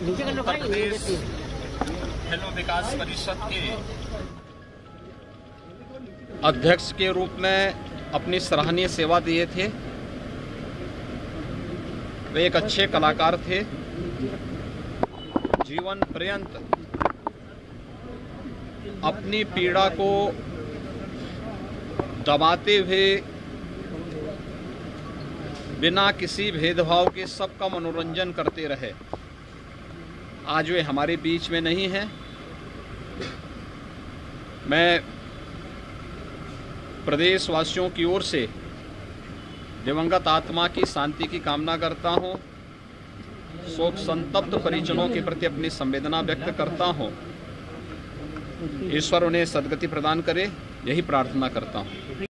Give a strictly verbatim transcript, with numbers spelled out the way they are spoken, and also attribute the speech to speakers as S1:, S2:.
S1: उत्तर प्रदेश खेलों विकास परिषद के अध्यक्ष के रूप में अपनी सराहनीय सेवा दिए थे। वे एक अच्छे कलाकार थे। जीवन पर्यंत अपनी पीड़ा को दबाते हुए बिना किसी भेदभाव के सबका मनोरंजन करते रहे। आज वे हमारे बीच में नहीं हैं। मैं प्रदेशवासियों की ओर से दिवंगत आत्मा की शांति की कामना करता हूं। शोक संतप्त परिजनों के प्रति अपनी संवेदना व्यक्त करता हूं। ईश्वर उन्हें सद्गति प्रदान करे, यही प्रार्थना करता हूं।